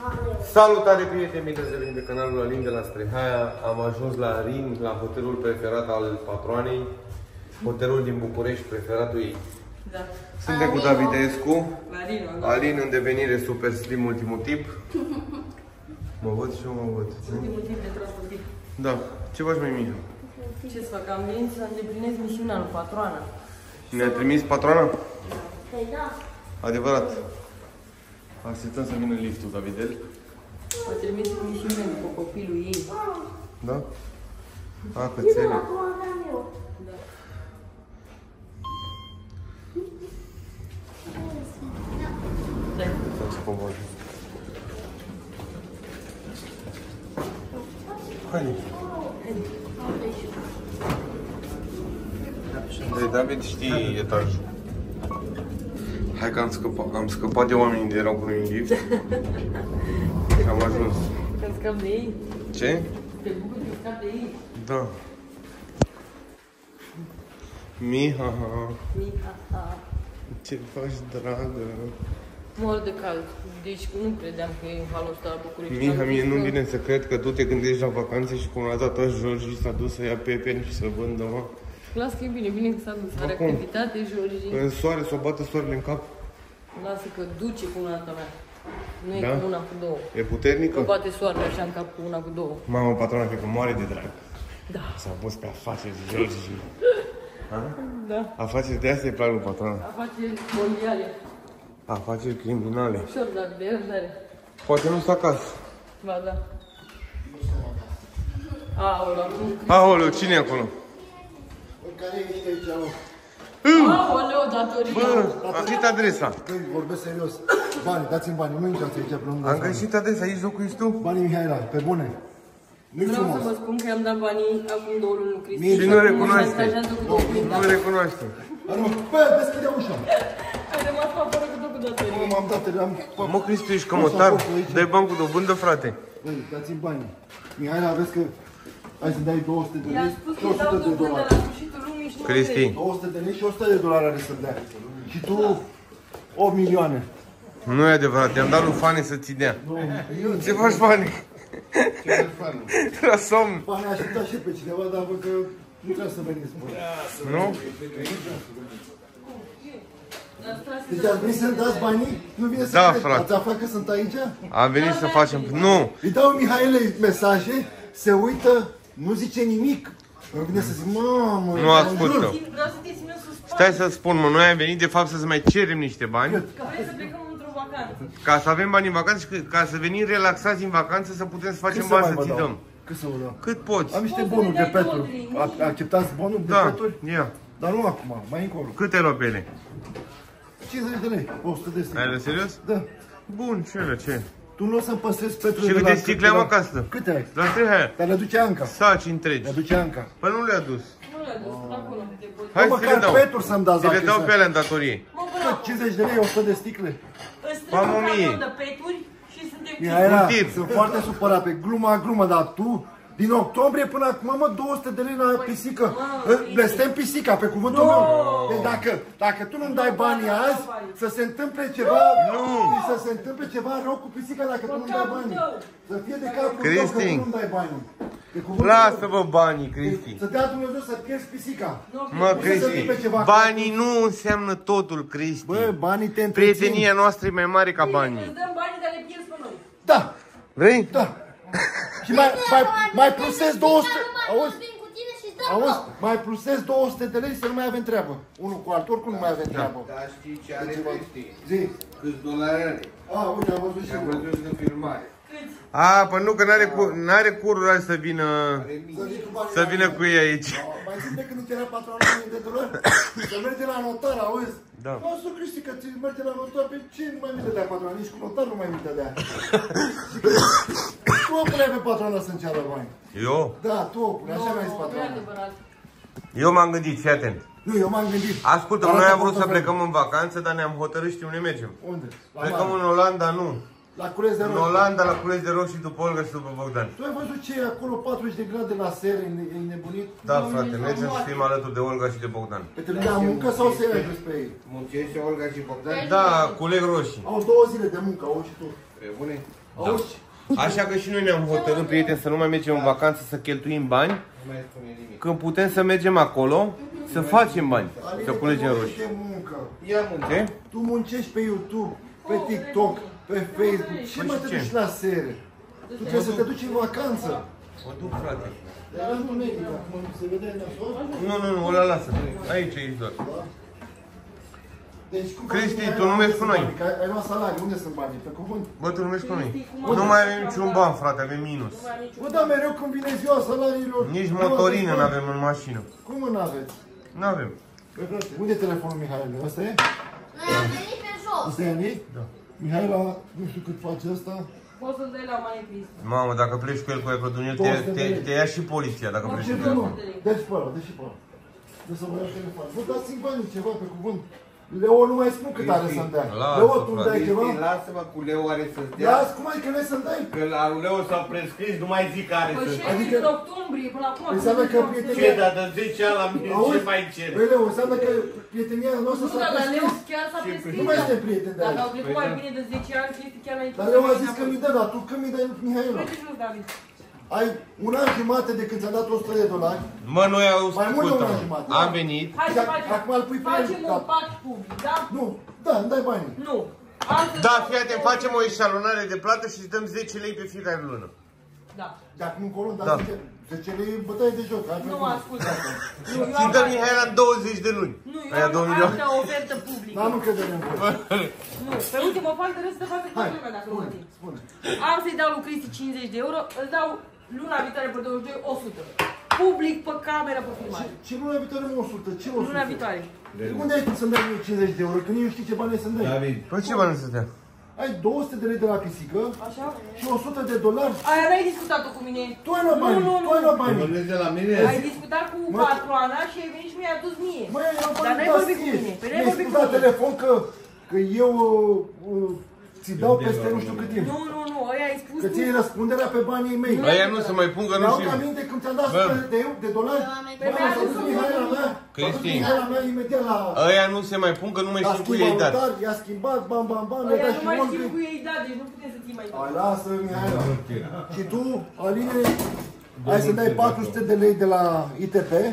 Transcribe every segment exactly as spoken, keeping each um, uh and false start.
Salutare prieteni, bine ați revenit pe canalul Alin de la Strehaia. Am ajuns la Rin, la hotelul preferat al patroanei, hotelul din București, preferatul ei. Da. Suntem cu Davidescu, Alin, Alin în devenire super slim ultimul tip. Mă văd și eu mă văd. Ultimul tip de transportiv. Da. Ce faci, mai mică? Ce să fac? Am venit să îndeplinesc misiunea lui patroana. Ne-a trimis patroana? Păi da. Adevărat. Așteptăm să vină liftul, Davidel. A trimis misiune după copilul ei. Da? A, cățele. Da. Să pun bun. Haide. De David știi etajul. Hai că am scăpat, am scăpat de oamenii de erau cu noi în lift. Și am ajuns. Când scap de ei? Ce? Te bucur că scap de ei? Da. Miha, Miha. ce faci, dragă? Mor de cald. Deci nu credeam că e halul ăsta la București. Miha, mie nu vine să cred că tu te gândești la vacanțe și cum a dat George s-a dus să ia pepeni și să vândă, mă. Las că e bine, bine că s-a dus. Are Acum. activitate, George. În soare, s-o bată soarele în cap. Lasă că duce cu una ta mea. Nu e Da? cu una cu două. E puternică? Că bate soarele așa în cap cu una cu două. Mamă, patrona, cred că moare de drag. Da. S-a pus pe afaceri, George. Ha? Da. Afaceri de astea îi plac lui patrona. Afaceri mondiale. Afaceri criminale. Ușor, dar de răbdare. Poate nu stă acasă. Ba da. Aoleu, acum... Aoleu, cine e acolo? Care ești aici, mă? Aoleu, datoria. Bă, am găsit adresa. Când vorbesc serios. Bani, dați-mi bani, nu intrați aici pe lângă. Am găsit adresa, aici locuiești tu? Banii Mihaela, pe bune. Nu-i Vreau frumos. să vă spun că i-am dat banii acum două luni lui Cristi. Mie Și nu recunoaște. Nu Nu recunoaște. Anu, bă, deschide ușa. ai rămas pe afară cu tot cu Nu datorie. m-am dat, am... Mă, Cristi, ești cămătar? Dai bani cu dobândă, frate. Băi, dați-mi bani. Mihaela, vezi că... Hai să dai două sute de I-am lei, spus că două îi dau sute de dobândă dolari. la sfârșitul lumii și nu Cristi. două sute de lei și o sută de dolari are să dea. Și tu opt milioane. Nu e adevărat, te-am dat lui Fani să ți dea. Ce faci, Fani? La somn. Banii aștepta și pe cineva, dar văd că nu trebuie să veniți. Bă. Nu? Deci ați venit să-mi dați banii? Nu vine să Da, cred. frate. Ați aflat că sunt aici? Am venit să facem... Nu! Îi dau Mihaelei mesaje, se uită, nu zice nimic. Îmi vine să zic, mamă, Nu ascultă. Vreau să te ținem sus spate. Stai să spun, mă, noi am venit de fapt să mai cerem niște bani. Că vrei să plecăm într-o vacanță. Ca să avem bani în vacanță și că- ca să venim relaxați în vacanță să putem să facem bani să ți dăm. Cât să vă dau? Cât poți? Am niște Poți să bonuri ne de dai peturi. două, trei, nu A- știu. Acceptați bonuri de Da, peturi? ia. Dar nu acum, mai încolo. Câte luat pe ele? cincizeci de lei, o sută de Ai lei. de serios? Da. Bun, ce le, ce? Tu nu o să-mi păstrezi peturi Și de câte la- sticle de am la- acasă? Câte ai? La Strehaia. Dar le aduce Anca. Saci întregi. Le aduce Anca. Păi nu le-a dus. Nu le-a dus acolo. Te poți. Hai Bă, să le măcar dau. peturi să-mi dați Să le dacă dau să- pe alea în datorie. Mă, bravo. cincizeci de lei, o sută de sticle. Îți Mamă trebuie un mie. carton de peturi și suntem Mihaela, Un tir. sunt foarte supărat pe gluma, glumă, dar tu, din octombrie până acum, mă, două sute de lei la pisică. Blestem pisica, pe cuvântul meu. Deci dacă, dacă tu nu-mi dai banii azi, să se întâmple ceva, Nu. să se întâmple ceva rău cu pisica dacă tu nu-mi dai banii. Să fie de capul tău că Cristi. tu nu-mi dai banii. Pe cuvântul meu. Lasă-vă banii, Cristi. Să dea Dumnezeu să pierzi pisica. Mă, Nu se Cristi, întâmple ceva. banii nu înseamnă totul, Cristi. Bă, banii te întrețin. Prietenia noastră e mai mare ca Îți banii. dăm banii, dar le pierzi pe noi. Da, Vrei? da. Și mai, mai, mai plusez două sute. Auzi? Auzi, mai plusez două sute de lei să nu mai avem treabă. Unul cu altul, oricum nu mai avem treabă. Dar știi ce are Cristi? Zi. Câți dolari are? A, uite, am văzut și Și-am eu. văzut în filmare. A, păi nu, că n-are, cu, n-are curul să vină, Are mii. Să vii cu banii să la vină mine. cu ei aici. Mai zi de când îți era patronul de dolari? Să merge la notar, auzi? Da. Lasă, Cristi, că ți merge la notar, pe ce nu mai mi dădea patronul? Nici cu notar nu mai mi dădea. Tu o puneai pe patronul să-mi ceară bani. Eu? Da, tu o puneai, așa mi-a zis Nu e patronul. adevărat. Eu m-am gândit, fii atent. Nu, eu m-am gândit. Ascultă, Arată noi am vrut să portofelul. plecăm în vacanță, dar ne-am hotărât, știu unde mergem. Unde? La Plecăm mare. în Olanda, nu. La cules de În roșii. Olanda, la Cules de Roșii, după Olga și după Bogdan. Tu ai văzut ce e acolo, patruzeci de grade la seră, e nebunit? Da, frate, mergem să fim alături de Olga și de Bogdan. Pe tine la muncă sau să-i ai dus pe ei? Muncește Olga și Bogdan? Da, culeg roșii. Au două zile de muncă, au și tu. Pe bune? Auzi? Așa că și noi ne-am hotărât, prieteni, să nu mai mergem în vacanță, să cheltuim bani. Nu mai spune nimic. Când putem să mergem acolo, să facem bani, să culegem roșii. De muncă. Ia muncă. Ce? Tu muncești pe YouTube, pe TikTok, pe Facebook. Ce Păi mai și te ce? duci la sere? Tu trebuie să te duci în vacanță. Mă duc, frate. Era întuneric, acum se vede nasol? Nu, nu, nu, ăla lasă. Aici e doar. Deci, cum Cristi, faci, tu nu mergi cu noi. Că ai, ai luat salariu, unde sunt banii? Pe cuvânt. Bă, tu nu mergi cu noi. Nu mai avem niciun ban, frate, avem minus. Bă, da, mereu când vine ziua salariilor... Nici nu motorină aveți nu bani. avem în mașină. Cum nu aveți? Nu avem. Bă, frate, unde e telefonul Mihail? Ăsta e? Noi am venit pe jos. Ăsta e a ei? Da. Mihaela, nu știu cât face ăsta. Poți să-l dai la Mane Cristi. Mamă, dacă pleci cu el cu Ecodunil, te, te, te ia și poliția dacă pleci Ce cu bă, el. mă? Dă-și pe ăla, dă-și pe ăla. Dă să mă iau telefon. Bă, dați-mi banii ceva pe cuvânt. Leo nu mai spun cât are să-mi dea. Lasă, Leo, tu îmi frate. dai ceva? Cristi, lasă-mă cu Leo are să-ți dea. Las, cum adică nu să-mi dai? Că la Leo s-a prescris, nu mai zic care Păi să-ți și dea. Adică- din octombrie până acum... Înseamnă că Ce, prietenia... dar de zece ani la mine, ce mai cere? Băi, Leo, înseamnă că prietenia noastră Nu, s-a dar la Leo prescris. chiar s-a prescris. Nu mai suntem prieteni de Dacă azi. au trecut mai bine de zece ani, Cristi chiar mai... Dar Leo a zis că mi-i dă, dar tu când mi-i dai, Mihaela? Păi ce nu, David? Ai un an jumate de când ți-a dat o sută de dolari. Mă, noi auzi, Mai mult de un an ascultă-mă. jumate. Am venit. Hai să Dacă- facem... acum îl pui pe el, Facem da. un pact public, da? Nu, da, îmi dai banii. Nu. Am să- Da, fii atent, facem o eșalonare de plată și îți dăm zece lei pe fiecare lună. Da. De acum încolo, Da. dar zice, zece lei bătaie de joc. Hai, Nu, bă, ascultă. Nu, eu Și am... dă Mihaela în douăzeci de luni. Nu, eu Aia am două milioane. altă ofertă publică. N-am încredere în voi. Nu, pe uite, mă fac de râs să facă Hai, toată lumea dacă mă spune, țin. spune. Am să-i dau lui Cristi cincizeci de euro, îți dau luna viitoare pe douăzeci și doi o sută. Public, pe cameră, pe filmare. Ce luna viitoare mă o sută? Ce o sută? Luna viitoare. Unde ai tu să-mi dai mie cincizeci de euro? Că nici nu știi ce bani ai să-mi dai. David, Păi ce bani să dea? Ai două sute de lei de la pisică Așa? și o sută de dolari. Aia n-ai discutat-o cu mine. Tu ai luat bani, Nu, nu, tu ai luat nu. bani. vorbesc de la mine? Ai discutat cu Mă, patroana și ai venit și mi-ai adus mie. Măi, ai luat Dar bani, n-ai da, vorbit cu ție. mine. Păi n-ai Mi-ai vorbit spus cu la mine. telefon că, că eu uh, ți dau peste nu știu cât timp. Nu, nu, nu, aia ai spus Că tu. ții răspunderea pe banii mei. Aia nu se mai pun că nu Mi-au știu. aminte când ți-am dat Bă. sută de, de dolari. Pe Bă, mi-a s-a dus adus Mihaela mea. Cristi. S-a dus Mihaela mea imediat la... Aia nu se mai pun că nu mai La știu cu schimb ei dat. valutar, i-a schimbat, bam, bam, bam, mi-a Aia dat nu și mai mult. știu cu ei, da, deci nu putem să ții mai Hai, mult. lasă, Mihaela. Și tu, Aline, ai să dai patru sute de lei de la I T P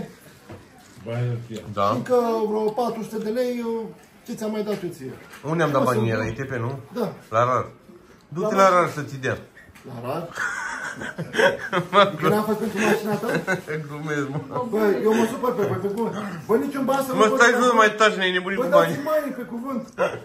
și Da. încă vreo patru sute de lei, eu, ce ți-am mai dat eu ție? Unde am dat banii la I T P, nu? Da, La rar. Du-te la rar să ți dea. la rar. Că n-am făcut pentru mașina ta? Glumesc, mă. Bă, eu mă supăr pe voi, pe cuvânt. Bă, niciun ban să Mă, vă stai dau. jos, mai taci, ne-ai nebunit Bă, cu banii. dați-mi banii pe cuvânt.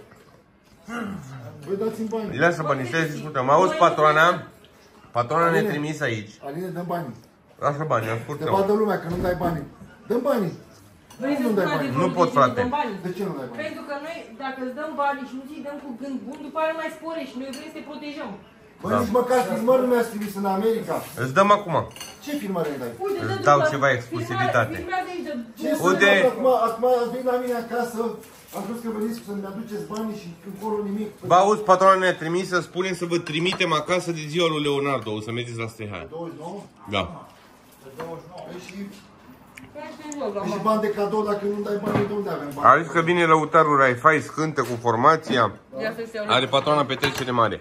Bă, dați-mi banii. Lasă banii, stai să discutăm. Auzi, patroana? Patroana ne-a trimis aici. Aline, dăm banii. Lasă banii, Te ascultă-mă. vadă lumea că nu-mi dai banii. Dăm banii. Vrei să Nu dai spun bani. adevărul Nu pot, de ce frate. dăm banii? De ce nu dai bani? Pentru că noi, dacă îți dăm banii și nu ți-i dăm cu gând bun, după aia mai sporești. Noi vrem să te protejăm. Bă, nici măcar filmări nu mi-a scris în America. Îți dăm acum. Ce filmări îmi dai? Uite, Îți dă-tu dau la- ceva exclusivitate. filmează- filmează aici de Ce două să Uite. fac acum? Acum vin la mine acasă. Am spus că veniți să-mi aduceți banii și încolo nimic. Bă, auzi, patroana ne-a trimis să spunem să vă trimitem acasă de ziua lui Leonardo. O să mergeți la Stehaia. douăzeci și nouă? Da. Păi și, Hai păi și bani de cadou, dacă nu dai bani, de unde avem bani? A zis că vine lăutarul Raifai, scântă cu formația. Ia să se iau. Are patroana petrecere mare.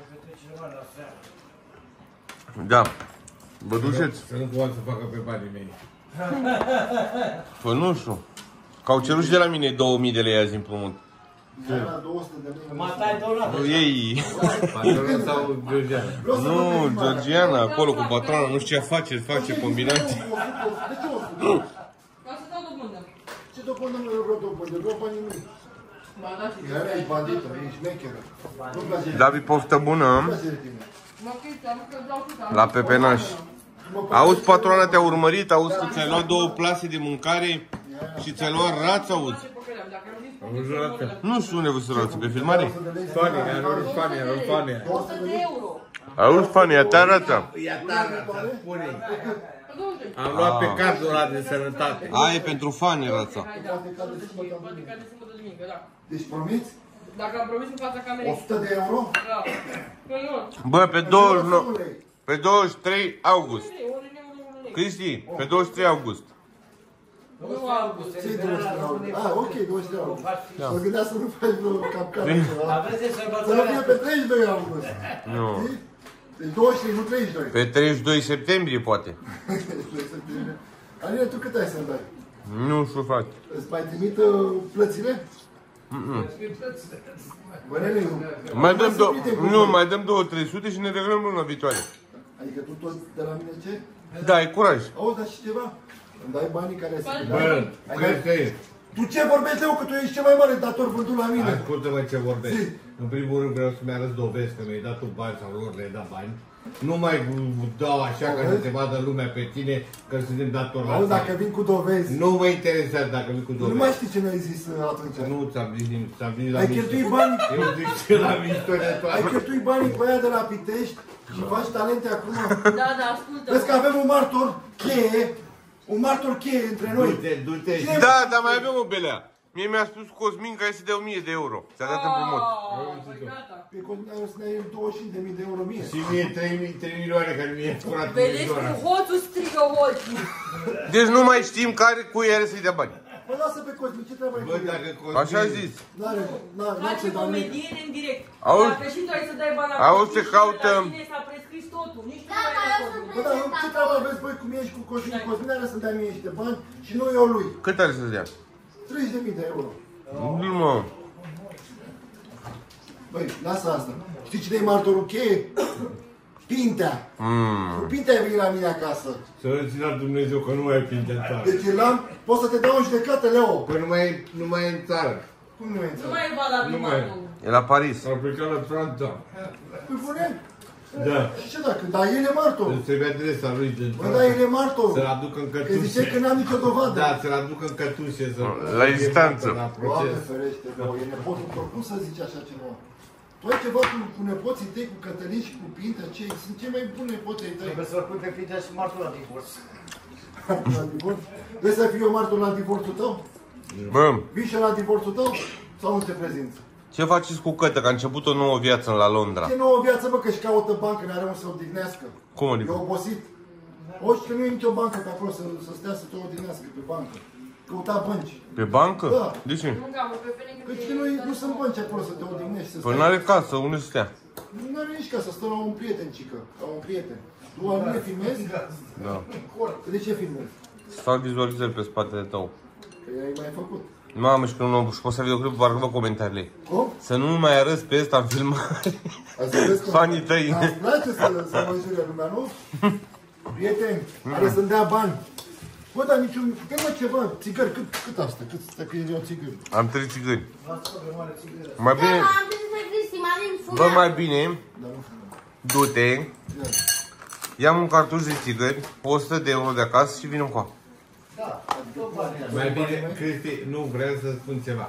Da. Vă duceți? Să nu poată să facă pe banii mei. Păi nu știu. Că au cerut și de la mine două mii de lei azi împrumut. Era două sute de lei. Matai dolar. Ei. Patronul sau Georgiana? Nu, Georgiana, acolo cu patrona, nu știu ce face, face combinații. De ce o sută? Ca să dau dobândă. Ce dobândă nu vreau dobândă? Vreau banii mei. Ba, da, și Era ești bandită, ești șmecheră. Nu-mi place de David, poftă bună tine. mă Cristi, am că dau și la pepenaș. Auzi, patrona te-a urmărit, auzi că ți-ai luat două plase de mâncare și ți-ai luat rață, auzi. Am jurat că... Nu știu unde vă să rață, pe filmare? Fani, are Fani, are Fani. o sută de euro. Auzi, Fania, te arată. Ia tara, spune. Am luat pe cardul ăla de sănătate. Aia e pentru Fani rața. Hai, da. Poate ca de sâmbătă duminică, da. Deci promiți? Dacă am promis în fața o camerei. sută de euro? Da. Păi nu. Bă, pe douăzeci și nouă, pe douăzeci și trei august. Ori în euro, ori în lei. Cristi, pe douăzeci și trei august. Nu august. Ce-i douăzeci de august? Ah, ok, douăzeci de august. Mă gândeam să nu faci vreo capcană ceva. Să nu fie pe treizeci și doi august. Nu. Deci douăzeci și trei, nu treizeci și doi. Pe treizeci și doi septembrie, poate. Aline, tu cât ai să-mi dai? Nu știu, frate. Îți mai trimit uh, plățile? Mm-mm. Bă, nene, Mai dăm, să do- prindem cu nu, voi. mai dăm două trei sute și ne reglăm luna viitoare. Adică tu tot de la mine ce? Da, ai curaj. Auzi, dar și ceva? Îmi dai banii care se Bă, crezi că e? Tu ce vorbești, eu, că tu ești cel mai mare dator vândut la mine? Ascultă-mă ce vorbești. În primul rând vreau să-mi arăți dovezi că mi-ai dat tu bani sau lor le-ai dat bani. Nu mai dau așa ca să te vadă lumea pe tine că suntem datori la Auzi, tine. dacă vin cu dovezi. Nu mă interesează dacă vin cu Tu dovezi. nu mai știi ce mi-ai zis uh, atunci. Nu ți-am zis nimic, ți-am zis la Ai mișto. cheltuit banii, Eu zic ce la mișto de ai toate. cheltuit banii pe aia de la Pitești și faci talente acum. Da, da, ascultă. Vezi că avem un martor cheie, un martor cheie între noi. Du-te, du-te. Da, dar mai avem o belea. Mie mi-a spus Cosmin că ai să dea o mie de euro. Ți-a dat împrumut. Păi gata. Pe Cosmin o să ne iei douăzeci și cinci de mii de euro mie. Și mie trei milioane care mi-e furat Vedeți cum televizora. hoțul strigă ochii. Deci nu mai știm care cu are să-i dea bani. Păi lasă pe Cosmin, ce treabă ai Bă, cu el? dacă Așa a Cosmin... zis. N-are, n-are, n-are Face ce da nimic. comediene în direct. Auzi? Dacă și tu ai să dai bani la Auzi, copii se și caută- la tine s-a prescris totul. Nici tu nu Gata, mai ai eu Cosmin. sunt Bă, dar ce treabă aveți voi cum ești cu Cosmin? Cosmin are să dea mie niște bani și nu eu lui. Cât are să-ți dea? treizeci de mii de euro. Nu, mă. Băi, lasă asta. Știi cine e martorul cheie? Pintea. Mm. Cu Pintea ai venit la mine acasă. Să îți la Dumnezeu că nu mai ai prin în țară. Deci l-am, pot să te dau în judecată, Leo. Păi nu mai, e- nu mai e în țară. Cum nu e Nu înțeles? mai e valabil Nu mai e. martorul. E la Paris. S-au plecat la Franța. Păi bune? Da. Și ce dacă? Dar el e martor. Îți trebuie adresa lui din Bă, dar el e martor. Să-l aducă în Că ziceai că cătușe. n-am nicio dovadă. Da, să-l aducă în cătușe. Să La distanță. La Doamne proces. ferește, Leo, e nepotul tău. Cum să zici așa ceva? Tu ai ceva cu, cu nepoții tăi, cu Cătălin și cu Pintea, cei, sunt cei mai buni nepoții ai tăi. Trebuie să-l pui pe Pintea și martul la divorț. La divorț? Vrei să fiu eu martor la divorțul tău? Bă, Vii și la divorțul tău? Sau nu te prezinți? ce faceți cu Cătă? Că a început o nouă viață la Londra. Ce nouă viață, bă, că-și caută bancă, n-are unde să odihnească. Cum E adică? obosit. Oși că nu e nicio bancă pe acolo să, să stea să te odihnească pe bancă. Căuta bănci. Pe bancă? Da. De ce? Nu, gamă, pe ferecă Că de- ce nu, nu sunt bănci acolo să te odihnești, să Păi stai. n-are casă, unde să stea? Nu are nici casă, stă la un prieten, cică. La un prieten. Tu al mine filmezi? Da. De ce filmezi? Să fac vizualizări pe spatele tău. Că ai mai făcut. Mamă, și când nu și poți să videoclipul, parcă văd comentariile. Cum? Să nu mai arăți pe ăsta în filmare. Ați văzut cum? Fanii tăi. Îți place să, să mă jure lumea, nu? Prieteni, are să-mi dea bani. Bă, dar niciun... Dă-mă ceva, țigări, cât, cât asta? Cât stă că e o țigări? Am trei țigări. Mai Da, bine, am zis să Cristi, Marin, bă, fumea. mai bine, Dar nu știu. du-te, Da. ia un cartuș de țigări, o sută de euro de acasă și vină cu a. Mai bine, Cristi, nu, vreau să spun ceva.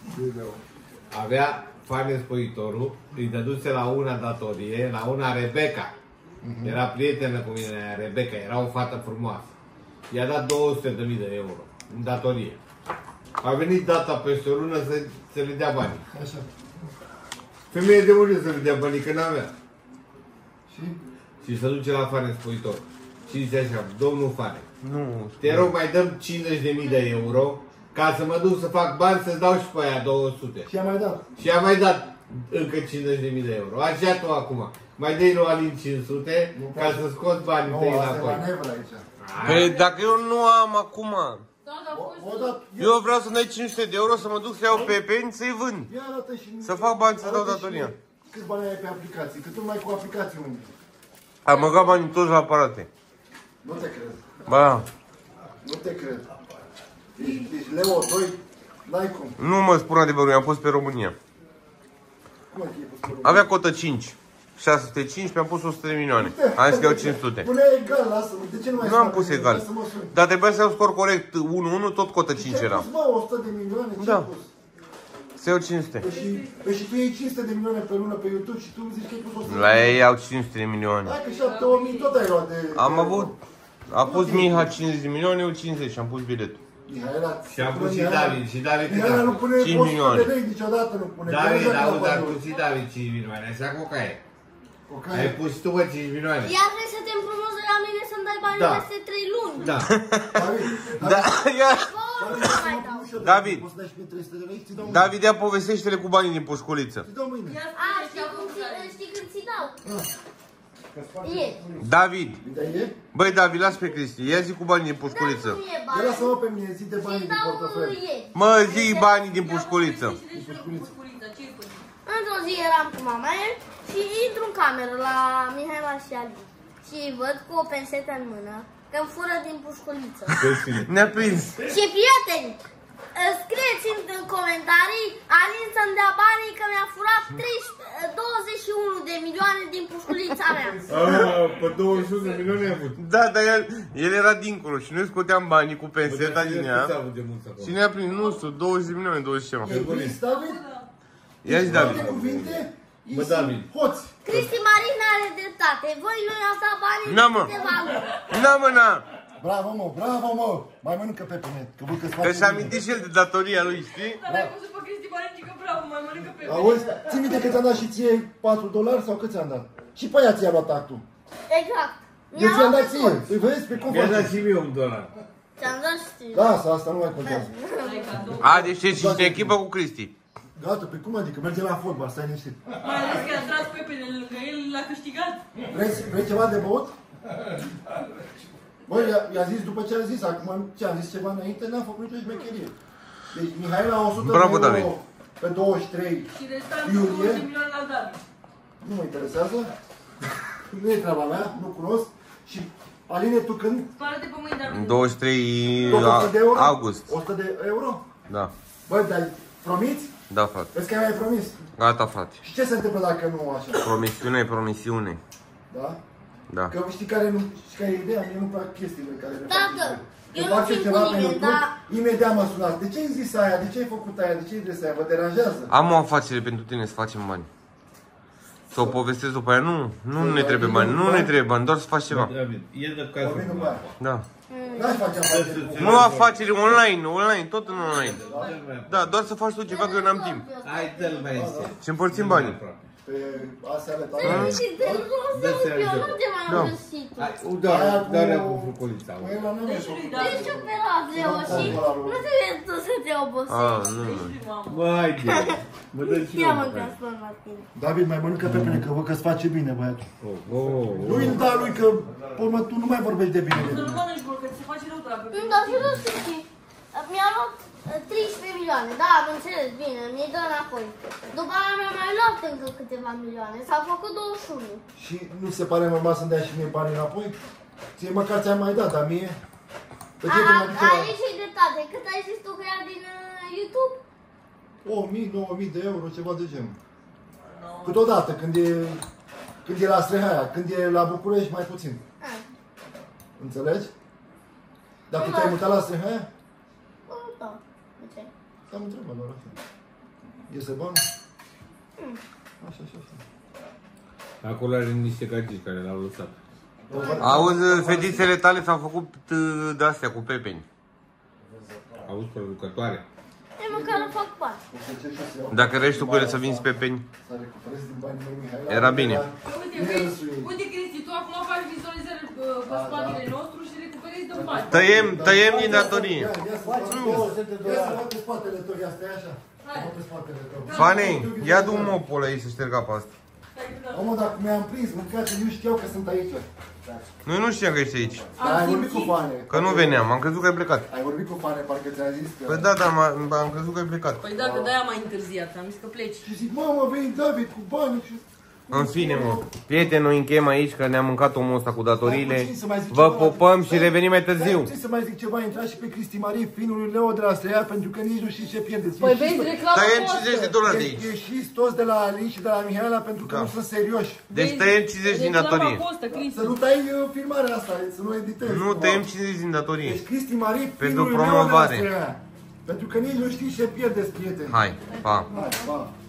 Avea Fane Spăitorul, îi dăduse la una datorie, la una Rebecca. Era prietenă cu mine, aia Rebecca, era o fată frumoasă. I-a dat două sute de mii de euro în datorie. A venit data peste o lună să, să le dea bani. Așa. Femeie de unde să le dea banii, că n-avea. Și? Și se duce la Fane Spăitor. Și zice așa, domnul Fane, Nu, te rog, mai dăm cincizeci de mii de euro ca să mă duc să fac bani să-ți dau și pe aia două sute. Și a mai dat. Și am mai dat încă cincizeci de mii de euro. Așa tu acum. Mai dai lui Alin cinci sute ca să scoți banii Nu, tăi asta e înapoi. manevră aici. Păi dacă eu nu am acum, Da, da, O, fost. o dat, eu vreau să dai cinci sute de euro să mă duc să iau pepeni să-i vând. Ia arată și... Să fac bani să dau arată și datoria. Câți bani ai pe aplicații? Cât numai cu aplicații unde? Am băgat banii toți la aparate. Nu te cred. Ba, Nu te cred. Deci, deci Leo doi, n-ai cum. nu mă spun adevărul, i-am pus pe România. Cum ai fi pus pe urmă? Avea cotă cinci. șase sute cinci, mi-am pus o sută de milioane. Am zis că iau cinci sute. Pune egal, lasă-mă. De ce nu mai Nu am fac? pus Vreau egal. să mă sun. Dar trebuia să iau scor corect unu unu, tot cotă cinci Ce-ai era. pus, mă, o sută de milioane? Ce Da. ai pus? Să iau cinci sute. Păi și, păi și tu iei cinci sute de milioane pe lună pe YouTube și tu îmi zici că ai pus o sută de La milioane. ei iau cinci sute de milioane. Hai că șapte mii tot ai luat de... Am avut... A pus Miha cincizeci de milioane, eu cincizeci și am pus biletul. Mihaela... Și am pus și David. Și David cât Mihaela a nu pus? pune cinci o sută milioane. de lei niciodată, nu pune. David, Chiar dacă auzi, la dar bani. pus și David cinci milioane. Așa cu care? Ai pus tu, bă, cinci milioane. Iar vrei să te împrumuți la mine să-mi dai bani Da. peste trei luni. Da. David, Da, ia. Bă, nu mai dau. David. Poți să dai și mie trei sute de lei? Ți dau mâine. David, ia povestește-le cu banii din pușculiță. Ți dau mâine. A, știi cum ți- știi când ți dau? Ieri. David. Îmi dai ieri? Băi, David, las pe Cristi. Ia zi cu banii din pușculiță. Dar nu e Ia bani. lasă-mă pe mine, zi de banii Ți din dau portofel. ieri. Mă, zi banii din pușculiță. Într-o zi eram cu mama mea și intru în cameră la Mihaela și Ali. Și îi văd cu o pensetă în mână, că îmi fură din pușculiță. Ne-a prins. Și prieteni, scrieți în comentarii, Alin să-mi dea banii că mi-a furat treisprezece, douăzeci și unu de milioane din pușculița mea. Ah, pe douăzeci și unu de milioane ai avut. Da, dar el, el era dincolo și noi scoteam banii cu penseta din ea. Câți au avut de mulți acolo? Și ne-a prins, nu știu, douăzeci de milioane, douăzeci ceva. E prins, David? Ia zi, David. Alte cuvinte? Ei Bă, sunt David. hoți. Cristi Marin are dreptate, voi nu i-ați dat banii Na, de mă. câteva luni. Na, mă, na. Bravo, mă, bravo, mă. Mai mănâncă pe pene, că văd că-ți Că face și-a bine. amintit și el de datoria lui, știi? Dar ai văzut pe Cristi Marin că bravo, mai mănâncă pe Auzi, ții minte că ți-am dat și ție patru dolari sau cât ți-am dat? Și pe aia ți-a luat actul. Exact. Eu ți-am dat pe ție. toți. Păi vezi, pe cum Mi-a dat faci? și mie un dolar. Ți-am dat și ție. Lasă, asta nu mai contează. A, deci ești și echipă cu Cristi. Gata, pe cum adică? Mergem la fotbal, stai liniștit. Mai ales că a tras pepele lângă el, l-a câștigat. Vrei, vrei ceva de băut? Băi, i-a, i-a zis după ce a zis, acum ce a zis ceva înainte, n-a făcut nicio șmecherie. Deci Mihaela o sută Bravo, de euro David. pe douăzeci și trei Și restantul iulie. douăzeci de milioane la David. Nu mă interesează. Nu e treaba mea, nu cunosc. Și Aline, tu când? Spală-te pe mâini, David. douăzeci și trei Tot o sută de euro? august. o sută de euro? Da, Băi, dar promiți? da, frate. Vezi că ai promis. Gata, frate. Și ce se întâmplă dacă nu așa? Promisiune e promisiune. Da? Da. Că știi care, nu, știi care e ideea? Mie nu plac chestiile care le fac. Tată, Când eu nu faceți țin ceva cu pe nimeni, YouTube, dar... imediat mă sunați. De ce ai zis aia? De ce ai făcut aia? De ce ai zis aia? Vă deranjează? Am o afacere pentru tine să facem bani. Să o povestesc după aia. Nu, nu ne trebuie bani, nu ne trebuie bani, doar să faci ceva. David, e de casă. Vorbim după aia. Da. N-ai face afaceri. Nu afaceri online, online, tot în online. Da, doar să faci tu ceva că eu n-am timp. Hai, dă-l mai este. Și împărțim banii. Pe astea ale tale. Și de nu Dă să seara eu de- nu te mai Da. am găsit. Hai, doar, doar cu furculița. Cu el nu e făcut. Deci eu pe la Leo și nu trebuie tu să te A, obosești. nu. Mai de. Mă dă și Ia eu. mă mă, că spun la tine. David, mai mănâncă pepene, că văd că-ți face bine, băiatul. Oh, oh, Nu oh. îl da lui, că pe urmă tu nu mai vorbești de bine de Să nu mine. mănânci, bro, că ți se face rău de la Nu, pepele. dar și nu știi. Mi-a luat uh, treisprezece milioane, da, am înțeles bine, mi-i dă înapoi. După aia mi-a mai luat încă câteva milioane, s-au făcut douăzeci și unu. Și nu se pare normal să-mi dea și mie banii înapoi? Ție măcar ți-am mai dat, dar mie? Pe ce te mai duce la... Ai și dreptate, cât ai zis tu că era din uh, YouTube? o mie, nouă mii de euro, ceva de genul. Câteodată, când e, când e la Strehaia, când e la București, mai puțin. Ah, Înțelegi? Dar tu te-ai mutat la Strehaia? bă, da, de ce? Am întrebat doar așa. Iese bani? Așa, așa, așa. Acolo are niște gagici care l-au lăsat. Auzi, fetițele tale s-au făcut uh, de-astea cu pepeni. Auzi, producătoare. Ei, măcar îmi fac bani. O să încerc și să iau. Dacă ești tu cu ele să vinzi pepeni, Să recuperez din banii lui Mihaela. Era bine. Uite, Bine vezi, răsuit. uite, Cristi, tu acum faci vizualizări uh, pe spatele nostru și recuperezi de bani. tăiem, tăiem din datorie. Ia, ia să faci două sute de dolari. Ia să fac pe spatele tău, ia stai așa. Hai. Mă pe spatele tău. Fane, ia du un mopul aici să șterg apa asta. Omă, dacă mi-am prins, mâncați, nu știau că sunt aici. Noi nu știam că ești aici. Dar ai vorbit cu Fane. Că nu veneam, am crezut că ai plecat. Ai vorbit cu Fane, parcă ți-a zis că... Păi da, da, m- am crezut că ai plecat. Păi da, că de-aia mai întârziat, am zis că pleci. Și zic, mamă, veni David cu bani și... În fine, mă. Prieteni, noi încheiem aici că ne-am mâncat omul ăsta cu datoriile. Stai puțin să mai zic Vă ceva. popăm și Stai- revenim mai stai târziu. puțin să mai zic ceva, intra și pe Cristi Marie, finul lui Leo de la Streia, pentru că nici nu știi ce pierdeți. Păi Ieșiți vezi, to- reclamă Tăiem poate. cincizeci de dolari de aici. Ieșiți toți de la Alin și de la Mihaela pentru că Da. nu sunt serioși. Deci tăiem cincizeci din datorie. Reclama postă, Cristi. Să nu tai uh, filmarea asta, să nu editezi. Nu, tăiem cincizeci din datorie. Deci Cristi Marie, Pentru finul lui Leo de la promovare. Streia. Pentru că nici nu știi ce pierdeți, prieteni. Hai, pa. Hai, pa.